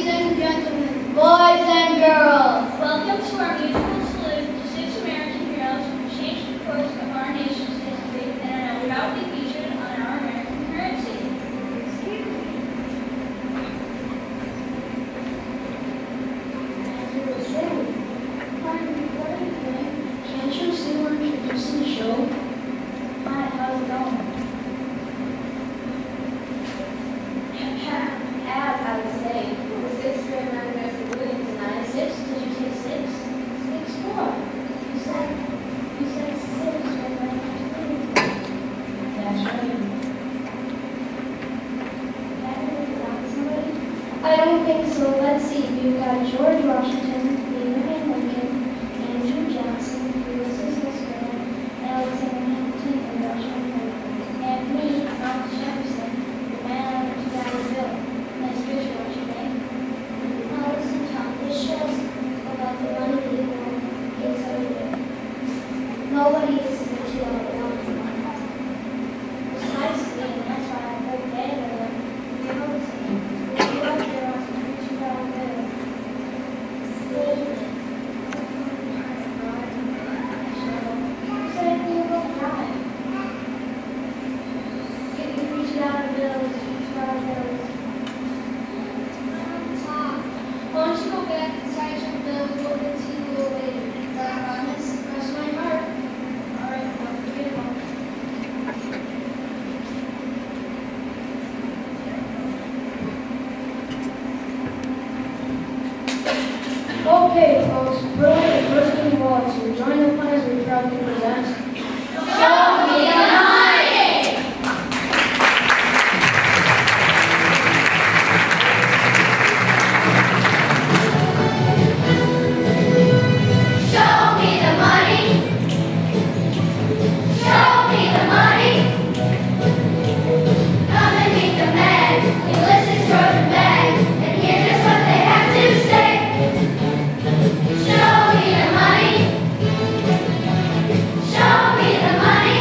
and gentlemen, boys and girls, welcome to our musical salute to 6 American heroes who changed the course of our nation's history and are now proudly featured on our American currency. As you were saying, pardon me, what are you doing? Can't you see we're introducing the show? Hi, how's it going? As I was saying, the 6th grade members are doing tonight. 6? Did you say 6? 6 what? You said 6 when I was doing. That's right. Somebody? I don't think so. Let's see. You've got George Washington, Abraham Lincoln, Andrew Jackson, Ulysses S. Grant, Alexander Hamilton, and Benjamin Franklin. And me, Thomas Jefferson, the man on the $2 bill. Nice picture, don't you think? Now listen, Tom, this show's about the money people is everywhere. Nobody is the $2 bill. Precisely, and that's why I put that in there. You know what I'm saying? If you up there on the $2 bill, save it. Who said you look high? Give me $2 bills, $2 bills. why don't you go back inside your bills, we'll get to you a little later. I promise, cross my heart. All right, don't forget about it. Okay, folks, brilliant and bursting walls. You join the fun as we proudly present. Show me the money! Show me the money! Show me the money! Come and meet the men, Ulysses, George, and Mann, and hear just what they have to say. Show me the money! Show me the money!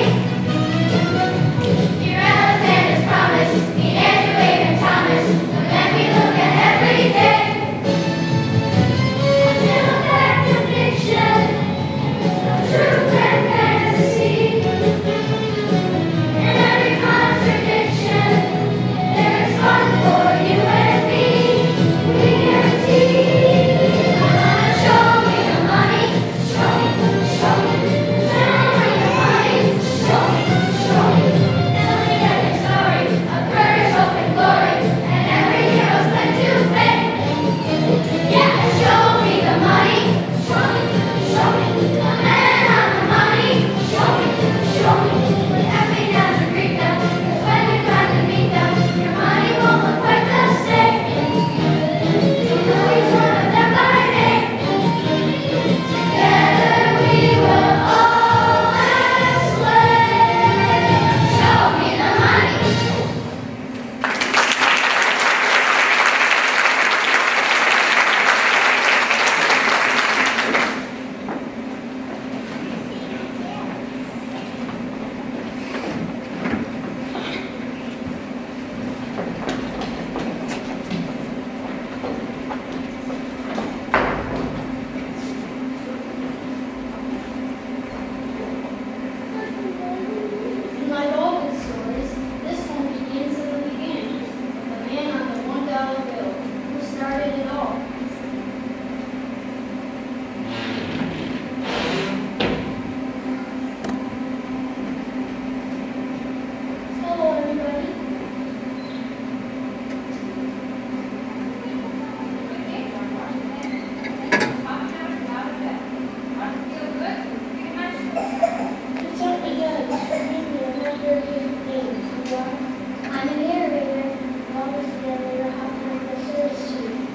Hear Alexander's promise, meet Andrew, Abraham, Thomas, the men we look at every day. Until back to fiction, truth and fantasy. In every contradiction, there is fun for you and me. We guarantee. Show me the money. Show me, show me. Show me the money. Show me, show me. Tell me every story of courage, hope, and glory, and every hero's meant to fame. Yeah, show me the money. Show me, show me. The man on the money. Show me, show me. With every down to greet them, 'cause when you finally meet them, your money won't look quite the same. You know each one of them by name. Together we will always win. Show me the money. Like all good stories, this one begins at the beginning. The man on the $1 bill who started it all. Hello, everybody. It certainly does. I'm a narrator, always a narrator, how can I go service to you?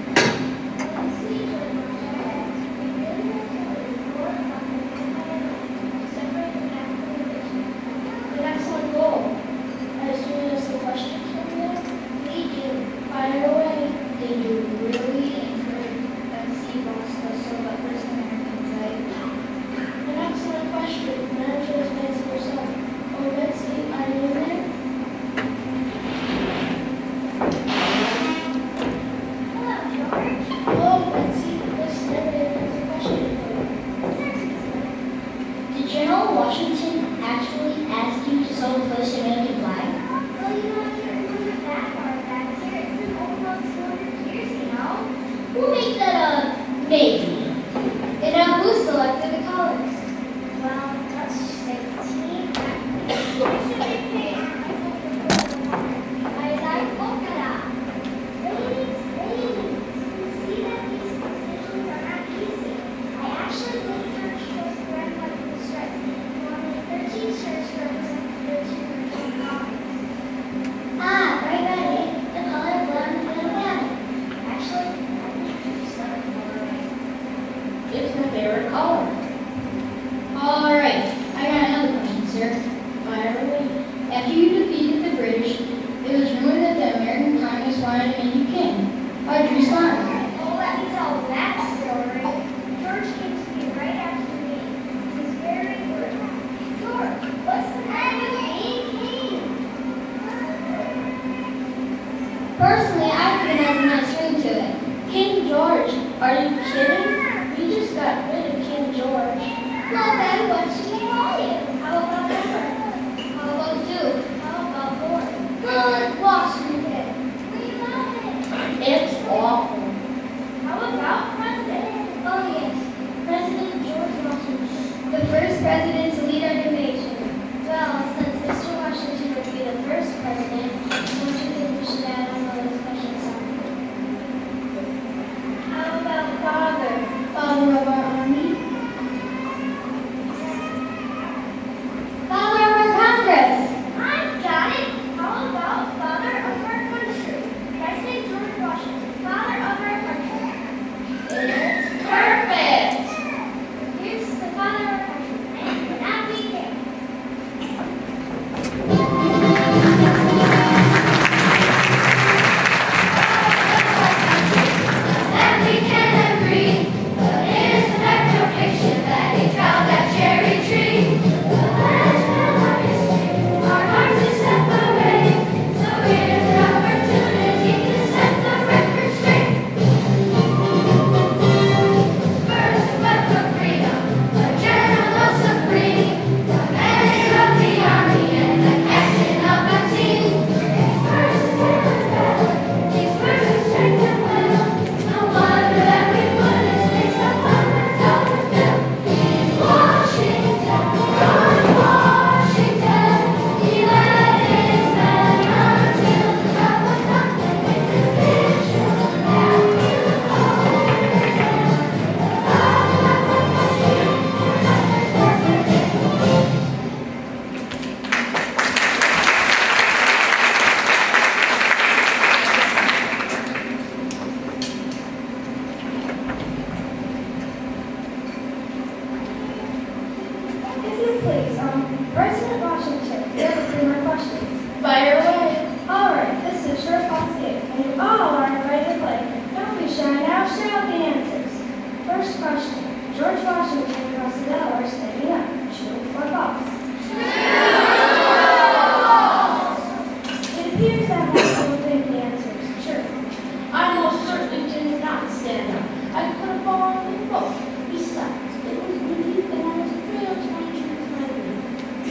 An excellent goal. I assume you have some questions for me? We do. Fire away. They do really encourage that sea Fauska so that first Americans, right? An excellent question. Manager is fancy yourself. Oh, let's see. Are you in there? Hello, George. Personally, I think it has a nice ring to it. King George, are you kidding? We just got rid of King George. Well then, what should we call you? How about Edward? How about Duke? How about Lord? Good, Washington. We love it. It's awful. How about President? Oh yes, President George Washington. The first president to lead our nation. Well, since Mr. Washington would be the first president, don't you think we should add on a little special song? How about Father? Father of our army. Father of our Congress. I've got it. How about Father of our country? President George Washington, Father of our country. It's perfect. Here's the Father of our country. And for that we can. That we can agree, but it is a fact of fiction that he found that cherry tree. The legend of our history, our hearts are separate. So here's an opportunity to set the record straight. First step of freedom, the general supreme, the commander of the army and the captain of the team. These verses tell the battle, these verses strengthen will. No wonder that we put his face upon the dollar bill. He's Washington, George Washington. He led his men until the job was done. It's his vision that we look forward to. If you please, President Washington, there are 3 more questions. Fire away. All right, this is your Fauska, and you all are ready to play. Don't be shy now, shout out the answers. First question, George Washington crossed the Delaware standing up. True or false? It appears that most people think the answer is true. I most certainly did not stand up. I could have fallen in the boat. Besides, it was windy and I was afraid I was going to lose my wing.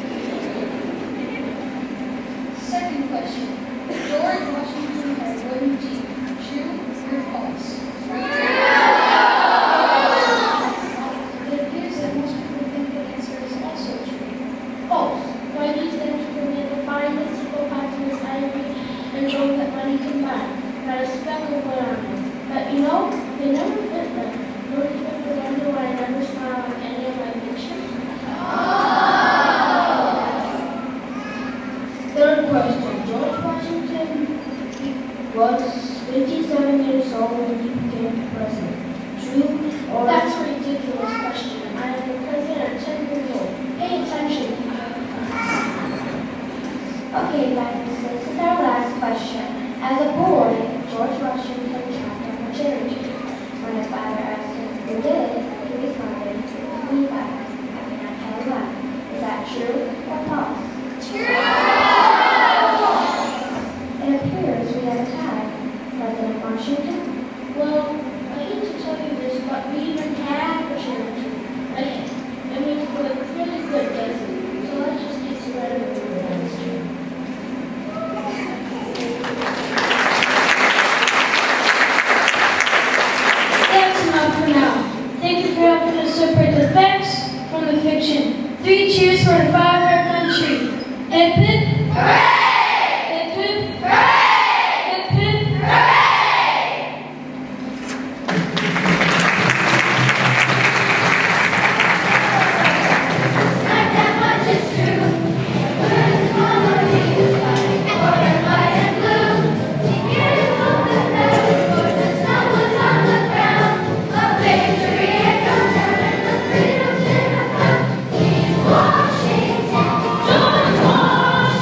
Second question. George Washington had a wooden jeep. True or false? It appears that most people think the answer is also true. False. Why these things were made to find mystical happiness ivory and gold that money can buy. Not a speck of wood on it. But you know, they never fit them. Nor do you ever wonder why I never smile on any of my pictures? Third question. George Washington was 57 years old when he became president. True or That's a ridiculous question. I am the president at 10 years old. Pay attention. Okay, guys, this is our last question. As a boy, George Washington chopped down a cherry tree. When his father asked him who did it, he responded, "Me, Father. I cannot tell you why." Is that true or false? It appears we have a tie. President Washington? Well, I hate to tell you this, but we even have a cherry tree. I mean, it looked really good, doesn't it? So let's just get to that over with. That's true. That's enough for now. Thank you for helping us separate the facts from the fiction. 3 cheers for the father of our country. Hip hip. Hooray! Hip hip. Hooray! Hip hip. Hooray! Not that much is true. Who's gonna be the fighting for their white and blue? He gave up the battle for the sun was on the ground. A victory had come down and the freedom did have come. He's Washington, George Washington.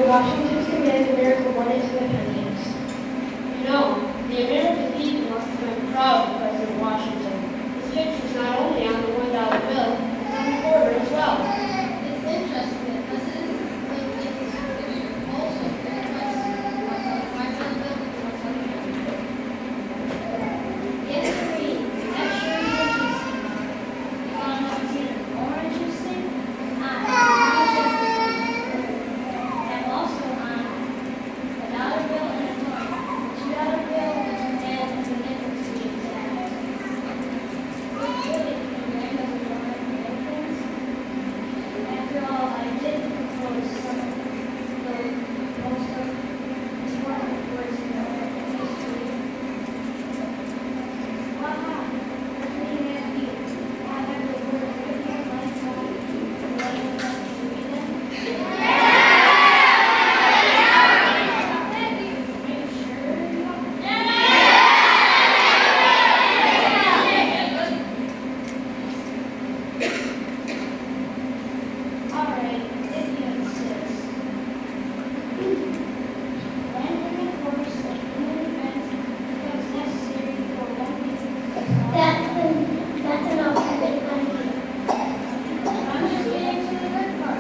Washington's command, America won its independence. You know, the American people must have been proud of President Washington. His picture's not only on the $1 bill, it's on the border as well. It's interesting that President Lincoln's picture also very much what's on the $5 bill and what's on the $1 bill. Yes, Marie, that sure is interesting. You want to know what's even more interesting? And also on a dollar bill and a coin, $2 bill and the nickel exchange act. Which really, America was one of the main things. After all, I did propose some of the most important words in American history. Wow, looking at you, I have the words written on my phone. Would anyone like to read them? Thank you. Are you sure you want to? All right, if you insist. Landing and course of human events becomes necessary for one reason. That's an alternative idea. I'm just getting to the good part.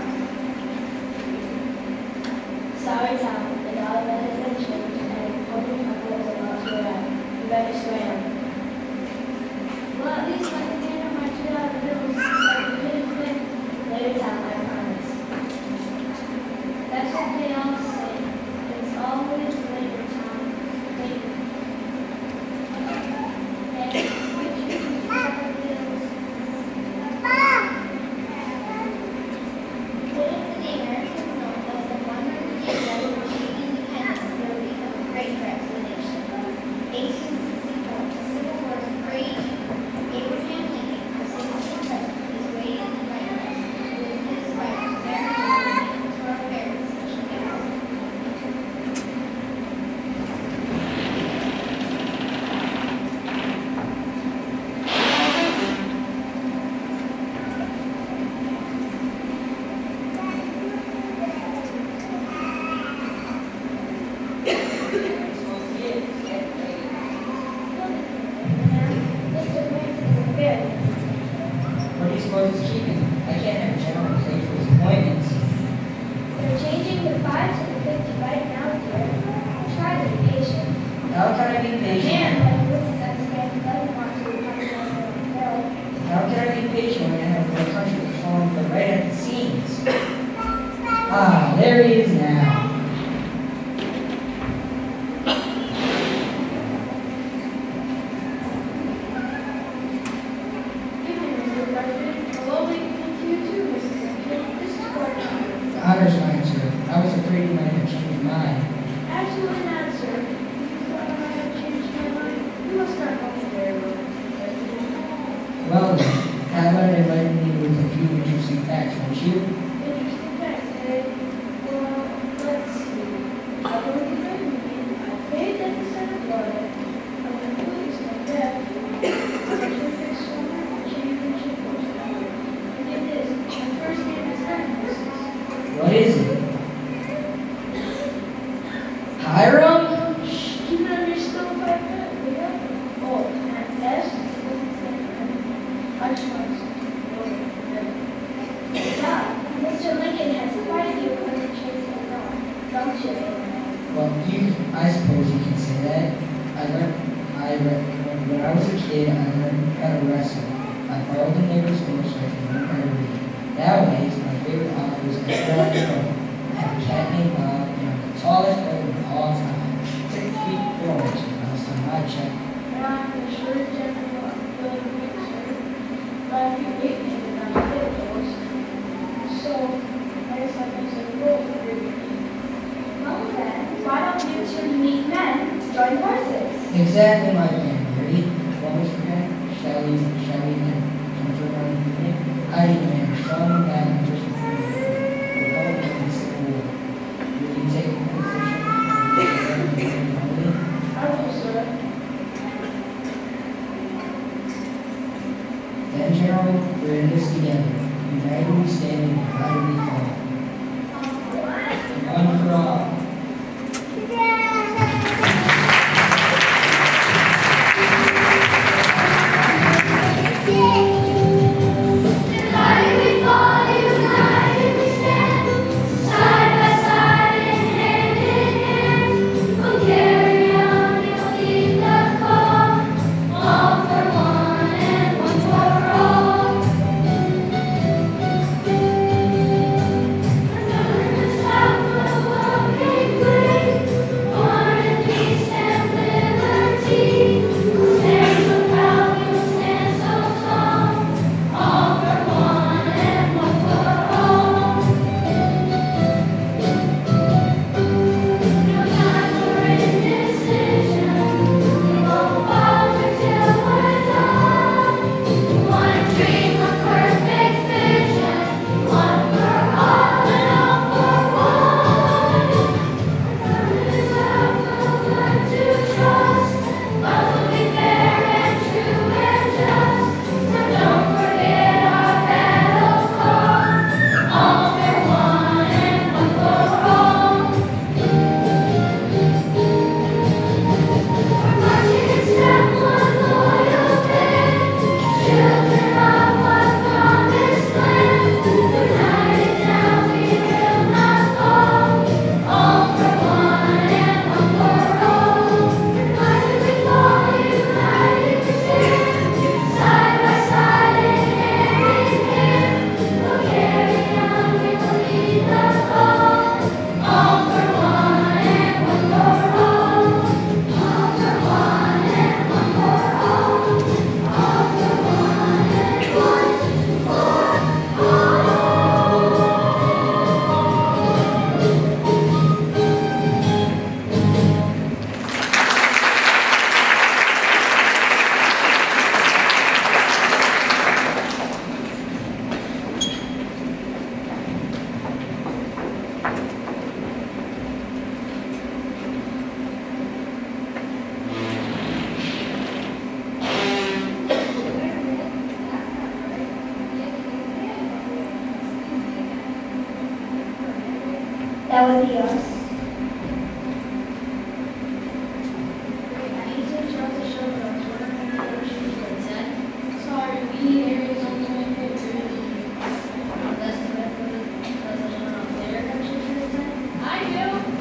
Sorry, Tom. The dollar bill has been changed and holding couple is about to arrive. You better swim. Well, at least let me hand on my $2 bills so I can get it quick. Later, Tom, I promise. That's what they all say. It's always later, Tom. Later. And which is $2 bills. Little did the Americans know that the 100 years that we were taking independence will become a great threat to the nation. 1864, the Civil War is raging. Abraham Lincoln, our 16th president, is waiting in the White House with his wife, Mary, to our very special guest. Mr. Grant is very What do you suppose it's keeping? I can't have General pay for his appointments. They're changing the 5 to the 50 right now, dear. Try to be patient. How can I be patient? And like Mrs. Grant doesn't want to become the bill. How can I be patient when I have the country falling right at the seams? Ah, there he is now. Mr. President, hello, to you too, Mrs. Lincoln. This is Gordon. The honor's mine, sir. I was afraid you might have changed your mind. Absolutely not, sir. If you thought I had changed my mind, you must not know me very well, Mr. President. Well then, how about enlightening me with a few interesting facts, won't you? Interesting fact, eh? Well, let's see. I believe that I paid that the Senate Florida. I'm the police and death. I'm a terrific swimmer, championship horse rider. And get this, my first name is Mrs. What is it? Hiram? You better be still like that, yeah? Oh, and S doesn't stand for anything. I just want to Yeah, Mr. Lincoln has quite a few country traits of his own, don't you? Well, I suppose you can say that. When I was a kid, I learned how to wrestle. I borrowed the neighbor's horse so I could learn how to read. Nowadays, my favorite author is Edgar Allan Poe. I have a cat named Bob, and I'm the tallest bird of all time. 6 feet 4 inches last time I checked. I'm sure general really quick, sir. But if you wait me, then I'm still close. So, I guess I can say roll for your Well then, why don't you two unique men join forces? Exactly my plan, Mary. Always forget. Shall we come to our meeting? I demand a strong man person for the Republic and the Civil War. Will you take a position? I will, sir. Then, General, we're in this together. United we stand and divided we fall. One for all. That would be us. Sorry, we need areas on the way here. I do.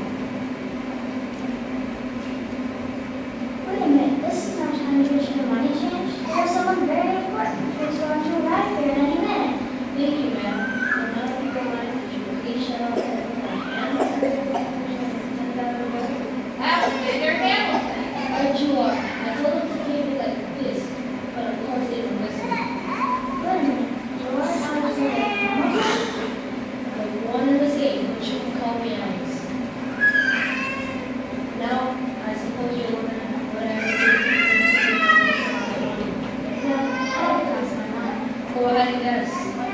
Wait a minute, this is not time to issue a money change. There's someone very important who's going to arrive here in any minute. Thank you, ma'am. Another people like that you please shut up and Alexander Hamilton. Right you are. I told them to keep it like this, but of course they don't listen. Wait a minute, George Alexander Hamilton? The one and the same, but you can call me Alex. Now, I suppose you're wondering what I would do Well, that would cross my mind. Go ahead and guess.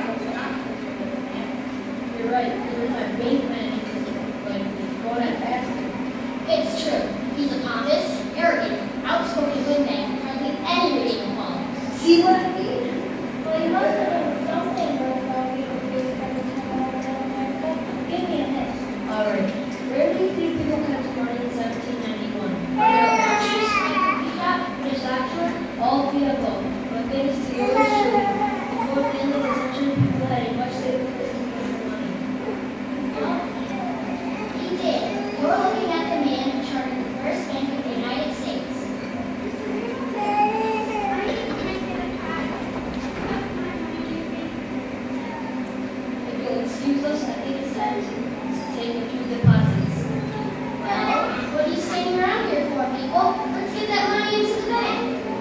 You're right. He was my bank manager, but go ahead, ask him. It's true. He's a pompous, arrogant, outspoken windbag, hardly any redeeming qualities. See what I mean? Well, you must have done something about people who's coming to America. Give me a hint. All right. Where do you think people kept money in 1791? Which lecturer? All the above. But thanks to yours truly, before the end of the century, people had a much safer place to put their money. He did. You're looking at the man who chartered the first bank of the United States. If you'll excuse us, I think it's time to take a few deposits. Well, what are you standing around here for, people? Let's get that money into the bank.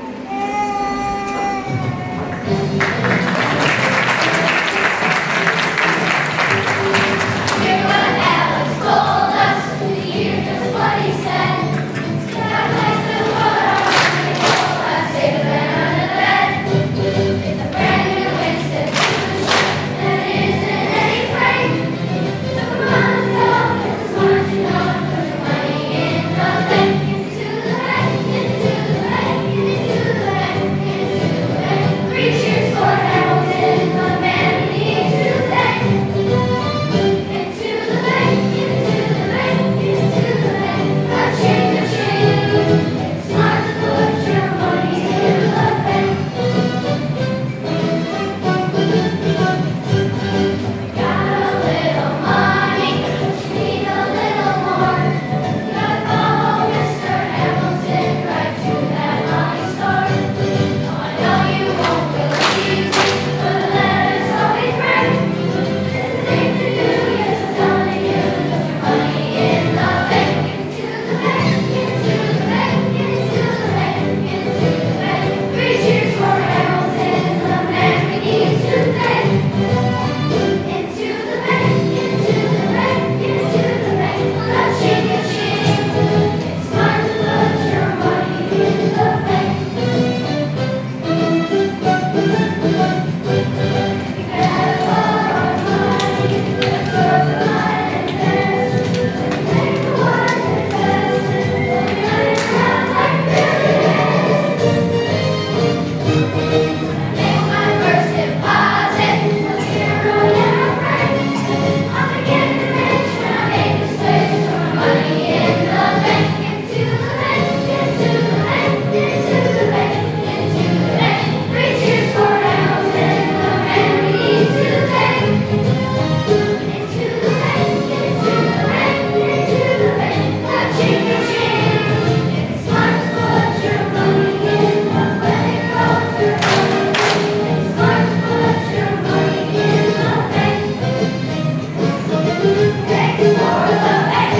Hear what Alex told us. Do you hear just what he said? That place is what our money told us. Safer than under the bed. It's a brand new institution that isn't any prank. So come on, let's go. It's smart to know. Put your money in the bank. Into the bank. Into the bank. Into the bank. Into the bank. 3 cheers for Hamilton, the man who needs to thank. Into the bank, into the bank, into the bank. Ka-ching, ka-ching. It's smart to put your money in the bank. Got a little money, but you need a little more. You gotta follow Mr. Hamilton right to that money store. Oh, I know you won't believe me, but the letter's always right. It's the thing to do, yes, I'm telling you. Put your money in the bank. Into the bank, into the bank, into the bank, into the bank. 3 cheers for Hamilton, the man we need to thank. Into the bank, into the bank, into the bank. Ka-ching, ka-ching. It's smart to put your money in the bank. You gotta borrow our money, let's work the line and invest. Make the wise invest, and we'll get it out like billionaires. Make my first deposit, a hero and a friend. I'm beginning to rich when I make the switch, put my money in the bank. Into the bank, into the bank, into the bank, into the bank. 3 cheers for Hamilton, the man we need to thank. Into the bank, into the bank, into the bank. Ka-ching, ka-ching. It's smart to put your money in the bank. It's smart to put your money in the bank. Thanks for the bank.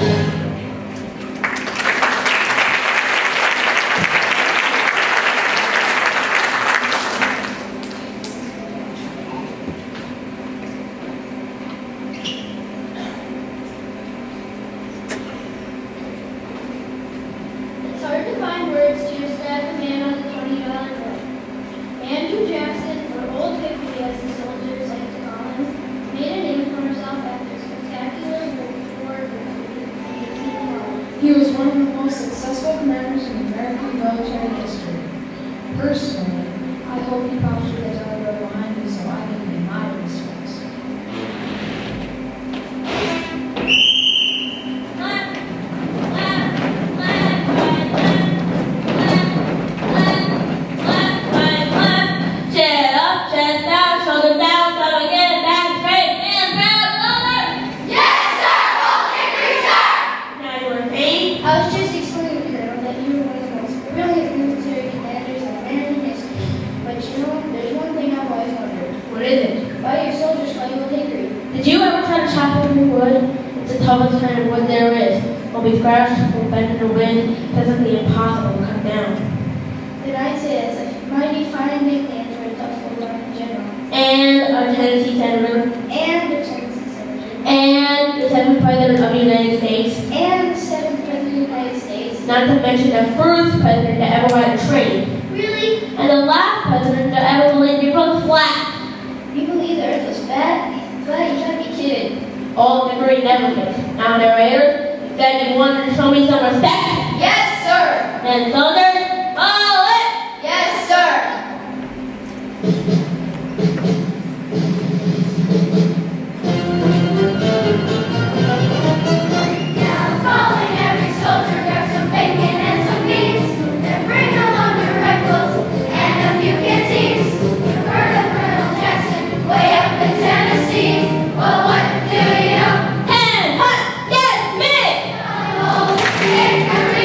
It's hard to find words to describe the man on the $20 bill. Andrew Jackson, or Old Hickory as the soldiers like to call him, made a name for himself after spectacular war victories in 1812. He was one of the most successful commanders in American military history. Personally, I hope he probably gets out of there behind me so I can pay my respects. Why do your soldiers call you a hickory? Did you ever try to chop up your wood? It's the toughest kind of wood there is. Will be fresh, will bend in the wind, physically impossible to cut down. Then I'd say it's a mighty fine nickname for a tough soldier in general. And a Tennessee senator. And the Tennessee senator. And the 7th President of the United States. And the 7th President of the United States. Not to mention the first president to ever ride a train. Really? And the last president to ever land your book flat. You believe the earth was flat? Flat? You gotta be kidding. All Hickory never gets. Now, narrator, you said you wanted to show me some respect. Yes, sir! And soldiers, follow it! Yes, sir! Now calling every soldier, grab some bacon and some beans. Then bring along your rifles and a few canteens. You've heard of Colonel Jackson way up in Tennessee. Well, what do you know? And hut, yes, me! Old Hickory,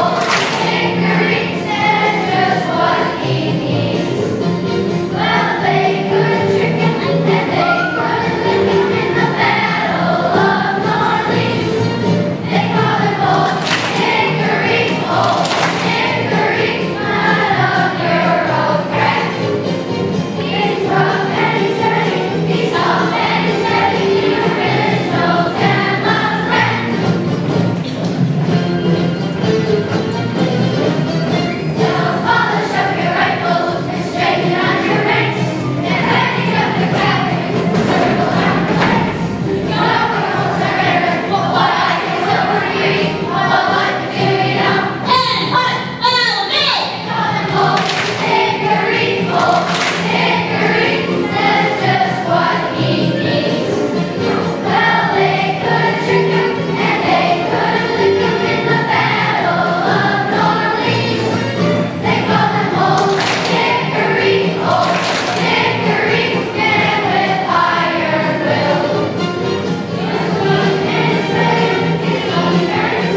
says just what he needs. Well, they couldn't trick him and they couldn't lick him in the Battle of New Orleans. They call him Old Hickory, not a bureaucrat. He's rough and he's dirty, he's tough and he's heavy, the original Democrat. Now polish up your rifles and straighten out your ranks, and ready up the cavalry, circle around the flanks. Your colonels are better, what I can tell for you, but what do you know? And hut, follow me! Call him Old Hickory, says just what he needs. Well, they couldn't trick him and they couldn't lick him in the Battle of New Orleans. They call him Old Hickory, man with iron will. He's good and he's ready, he's on the $20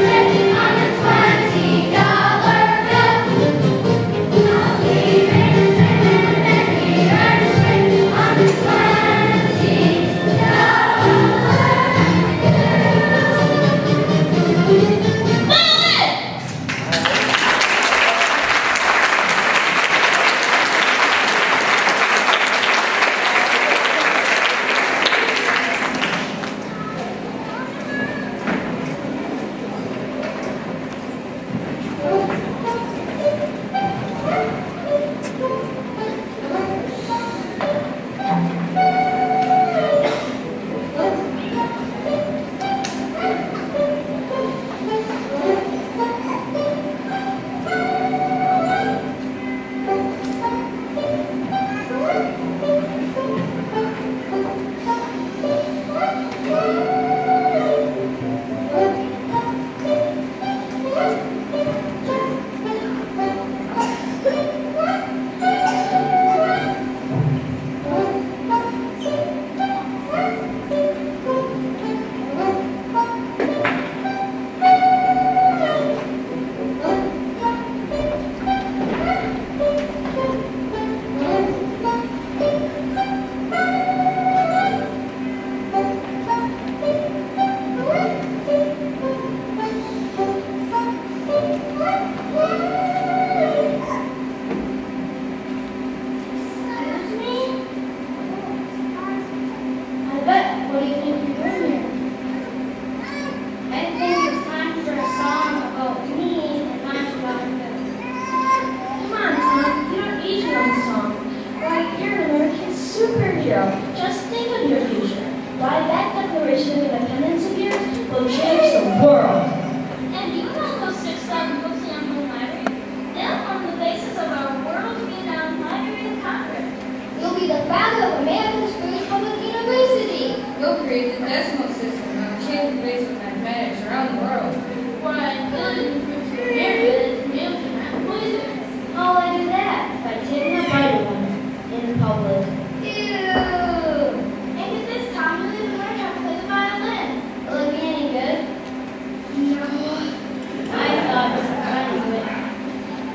bill. I'll be innocent and he earns it on the $20 bill.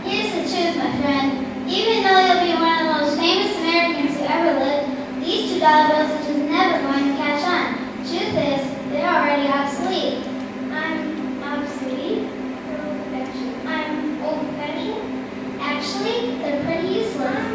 $2 dollar bills are just never going to catch on. Truth is, they're already obsolete. I'm obsolete? I'm old-fashioned? Actually, they're pretty useless.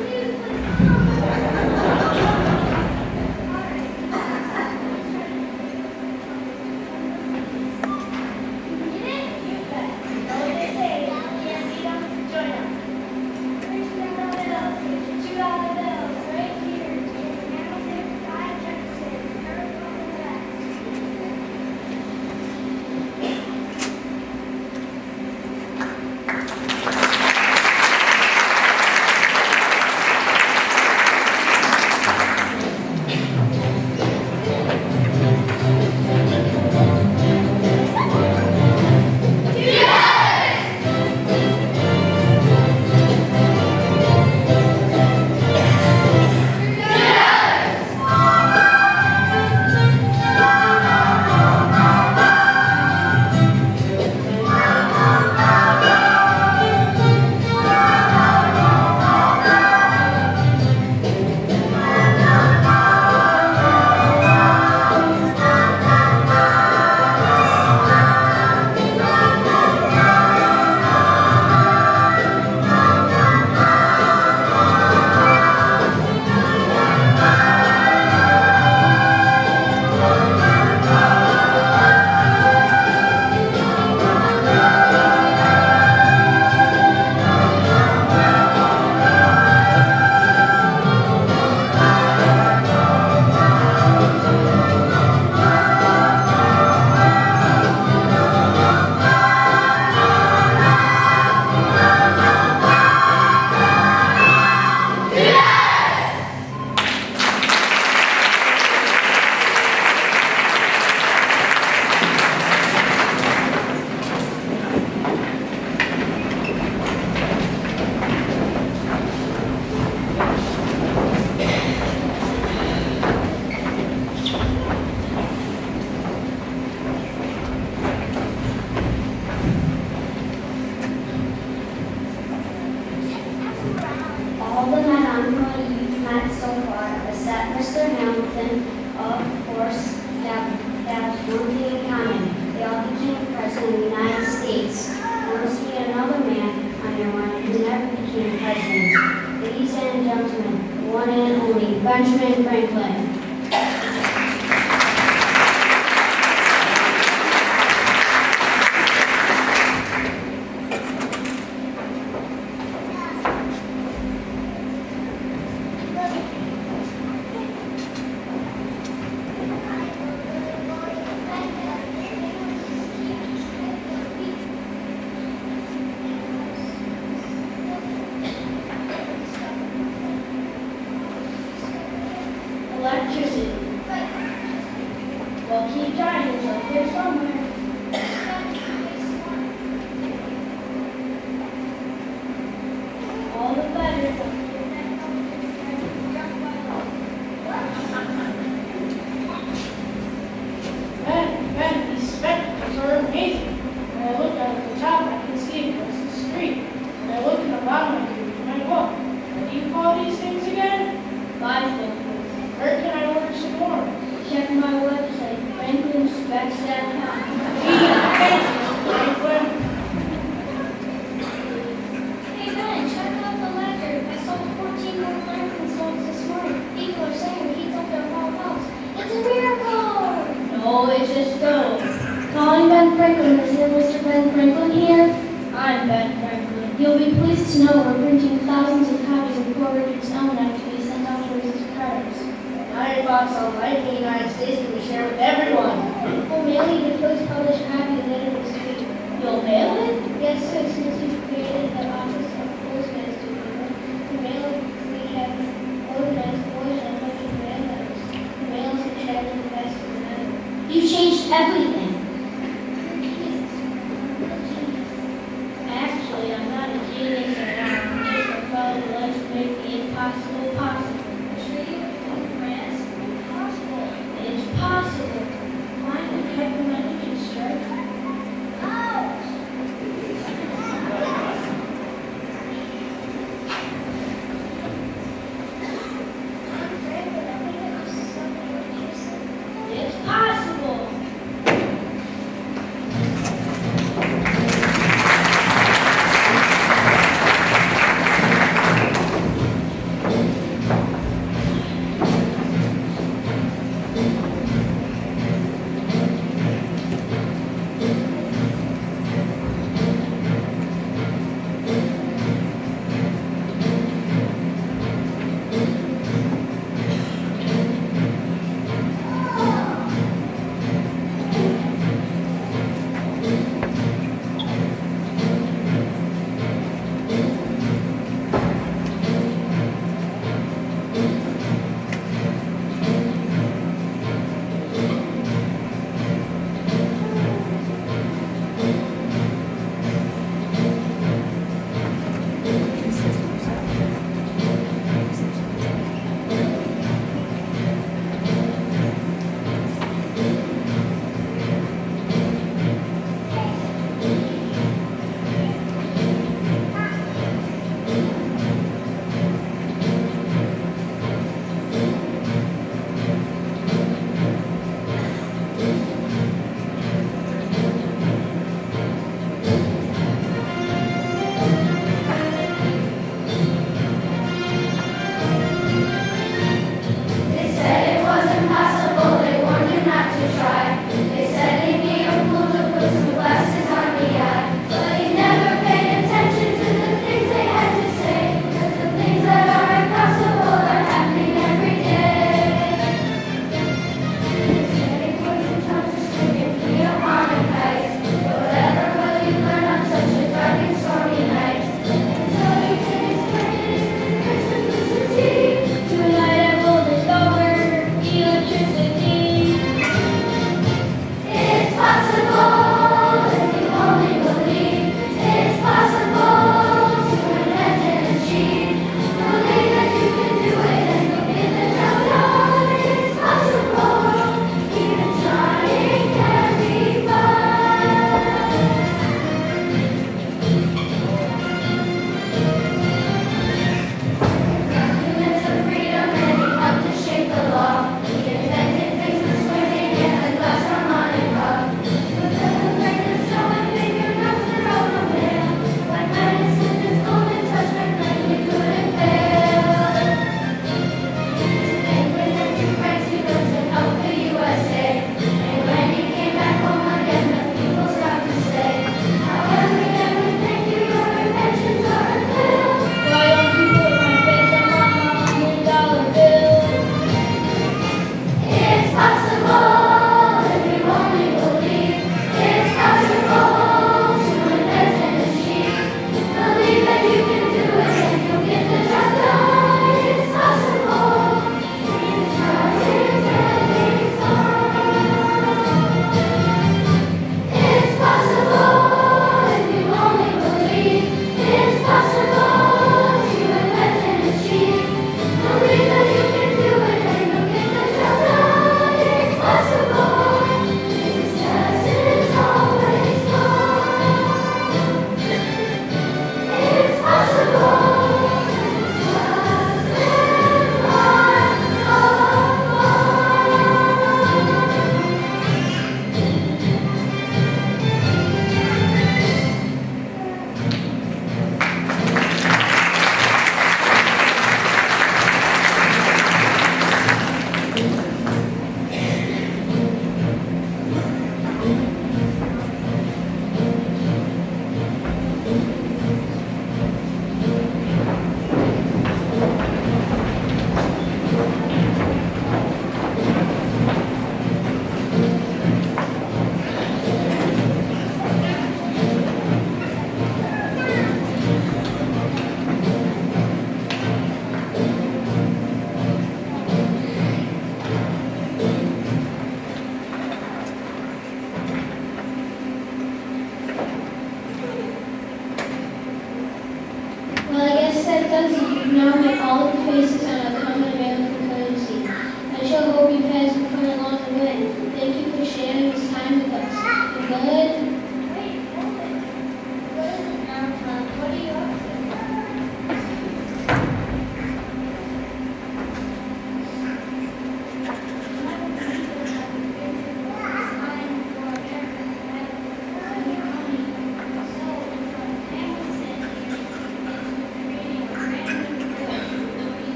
hope you've had some fun along the way. Thank you for sharing this time with us. Good. Wait, hold it. What is it now, Tom? What are you up to?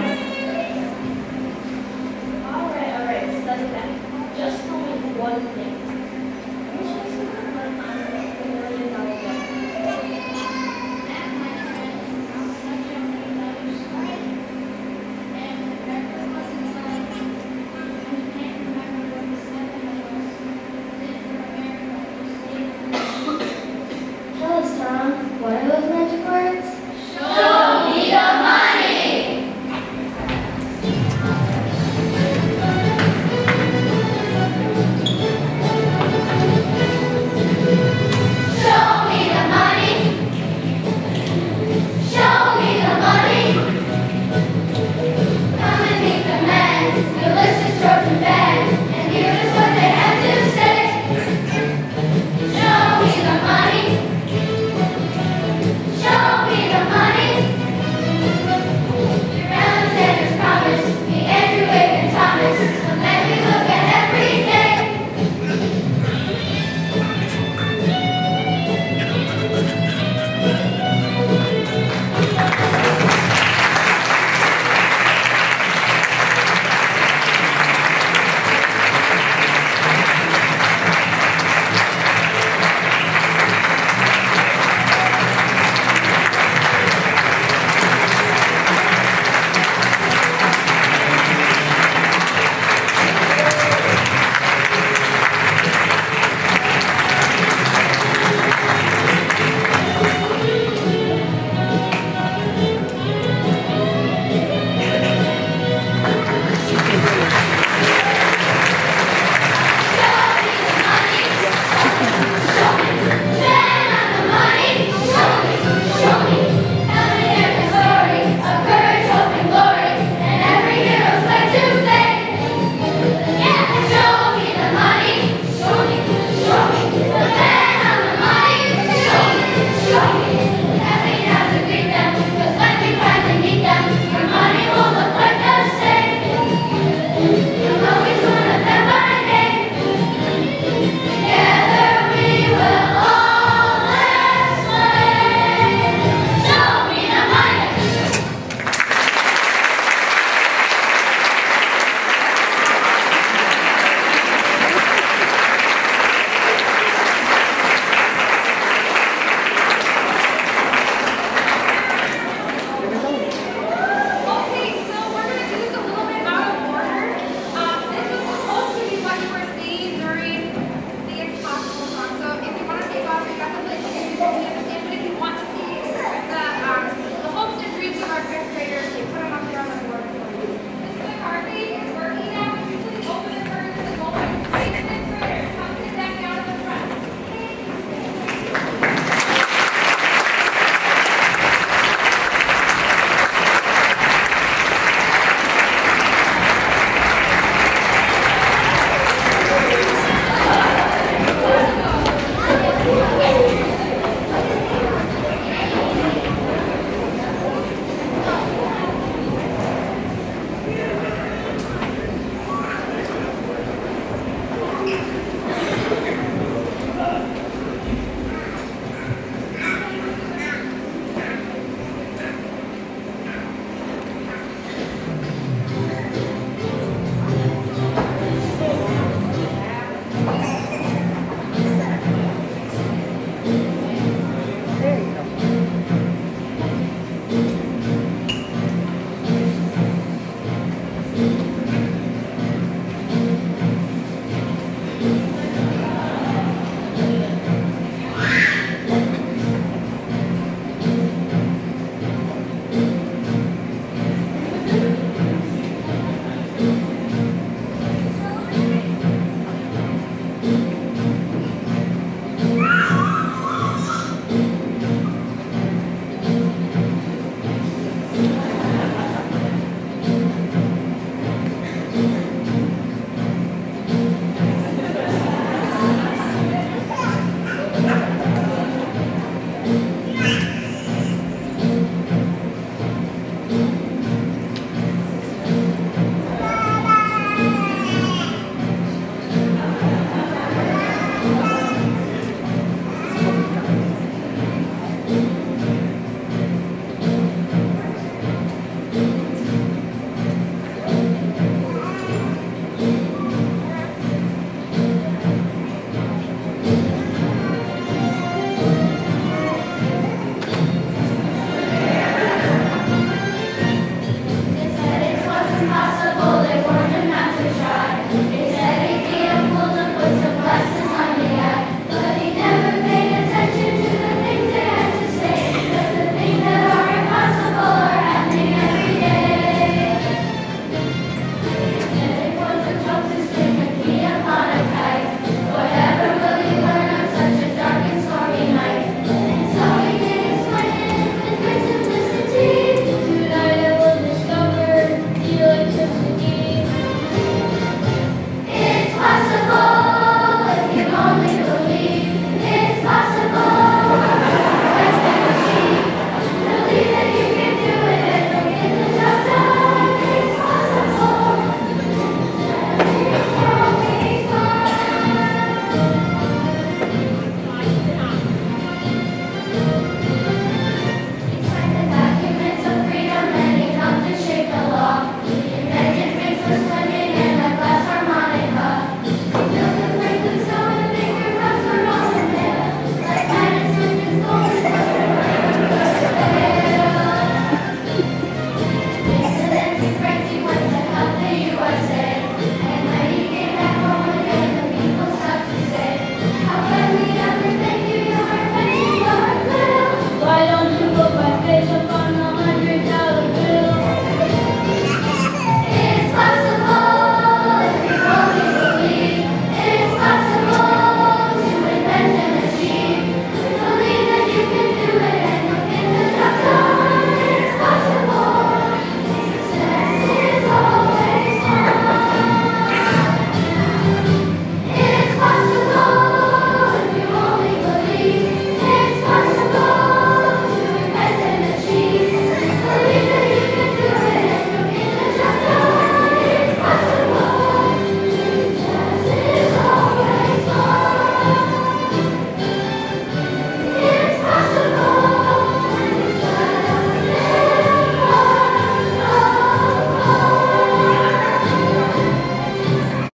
All right, study that. Just tell me one thing.